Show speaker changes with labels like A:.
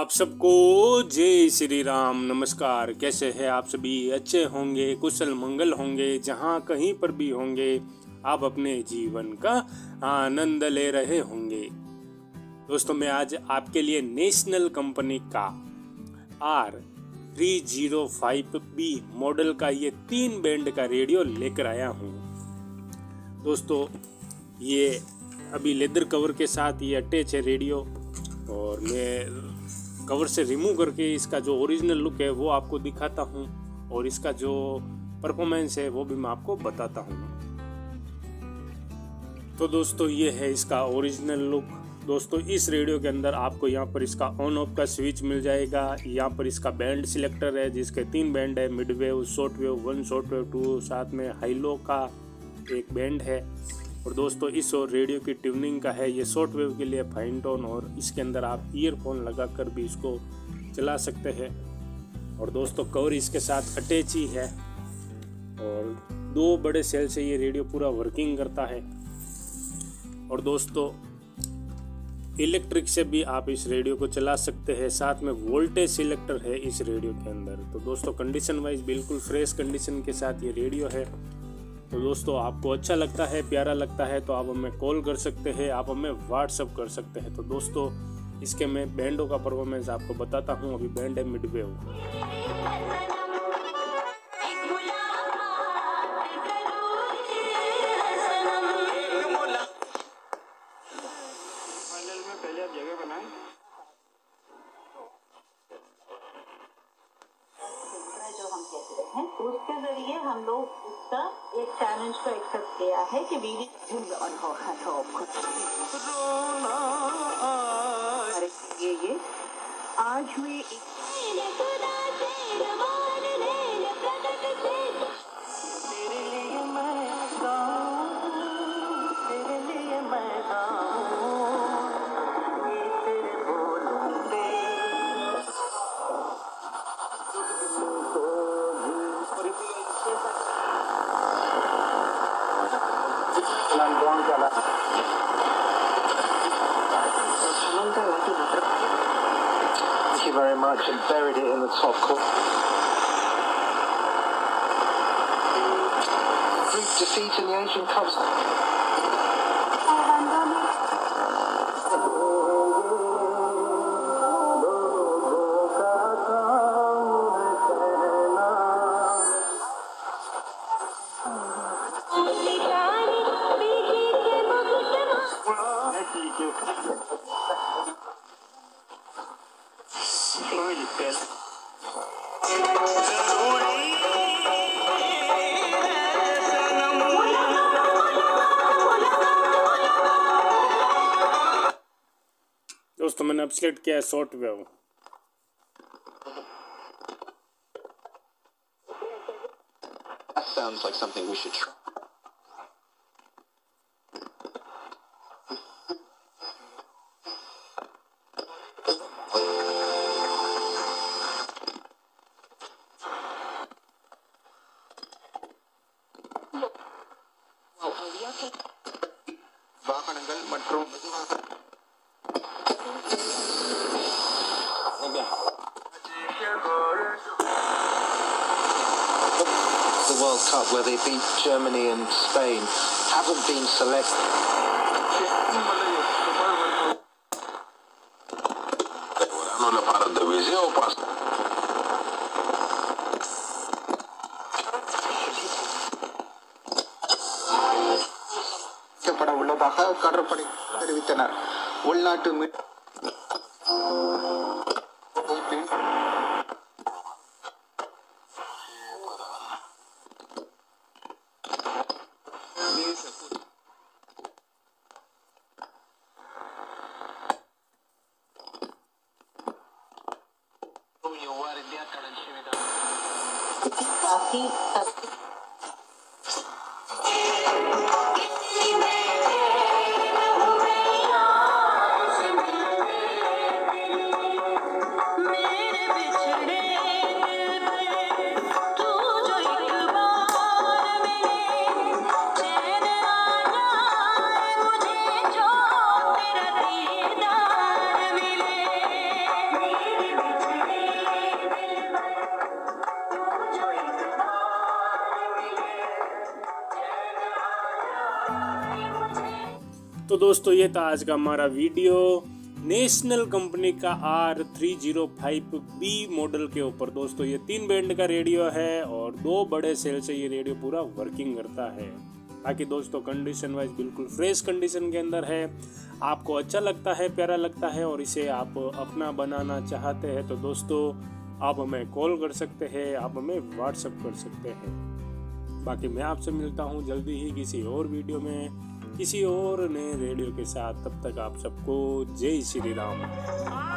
A: आप सबको जय श्री राम। नमस्कार, कैसे हैं आप सभी? अच्छे होंगे, कुशल मंगल होंगे। जहाँ कहीं पर भी होंगे आप अपने जीवन का आनंद ले रहे होंगे। दोस्तों, मैं आज आपके लिए नेशनल कंपनी का R305B मॉडल का ये 3 बैंड का रेडियो लेकर आया हूँ। दोस्तों, ये अभी लेदर कवर के साथ ये अटैच है रेडियो, और मैं कवर से रिमूव करके इसका जो ओरिजिनल लुक है वो आपको दिखाता हूँ, और इसका जो परफॉर्मेंस है वो भी मैं आपको बताता हूँ। तो दोस्तों, ये है इसका ओरिजिनल लुक। दोस्तों, इस रेडियो के अंदर आपको यहाँ पर इसका ऑन ऑफ का स्विच मिल जाएगा। यहाँ पर इसका बैंड सिलेक्टर है जिसके 3 बैंड है, mid wave, short wave 1, short wave 2, साथ में हाई लो का एक बैंड है। और दोस्तों, इस और रेडियो की ट्यूनिंग का है, ये शॉर्ट वेव के लिए फाइन टोन, और इसके अंदर आप ईयरफोन लगाकर भी इसको चला सकते हैं। और दोस्तों, कवर इसके साथ अटैच ही है, और 2 बड़े सेल से ये रेडियो पूरा वर्किंग करता है। और दोस्तों, इलेक्ट्रिक से भी आप इस रेडियो को चला सकते हैं। साथ में वोल्टेज सिलेक्टर है इस रेडियो के अंदर। तो दोस्तों, कंडीशन वाइज बिल्कुल फ्रेश कंडीशन के साथ ये रेडियो है। तो दोस्तों, आपको अच्छा लगता है, प्यारा लगता है तो आप हमें कॉल कर सकते हैं, आप हमें व्हाट्सअप कर सकते हैं। तो दोस्तों, इसके मैं बैंडों का परफॉर्मेंस आपको बताता हूँ। अभी बैंड है मिड वेव।
B: उसके जरिए हम लोग उसका एक चैलेंज को एक्सेप्ट किया है कि ये आज हुए
C: Thank you very much, and buried it in the top corner. Group defeat in the Asian Cups.
A: दोस्तों, मैंने अब सिलेक्ट किया है short wave.
C: That sounds like something we should try. வாகனங்கள் மற்றும் the World Cup where they beat Germany and Spain haven't been selected. உள்ளதாக கடற்படை தெரிவித்தனர். உள்நாட்டு
A: तो दोस्तों ये था आज का हमारा वीडियो नेशनल कंपनी का R305B मॉडल के ऊपर। दोस्तों ये 3 बैंड का रेडियो है और 2 बड़े सेल से ये रेडियो पूरा वर्किंग करता है। बाकी दोस्तों कंडीशन वाइज बिल्कुल फ्रेश कंडीशन के अंदर है। आपको अच्छा लगता है, प्यारा लगता है और इसे आप अपना बनाना चाहते हैं तो दोस्तों आप हमें कॉल कर सकते हैं, आप हमें व्हाट्सएप कर सकते हैं। बाकी मैं आपसे मिलता हूँ जल्दी ही किसी और वीडियो में किसी और नए रेडियो के साथ। तब तक आप सबको जय श्री राम।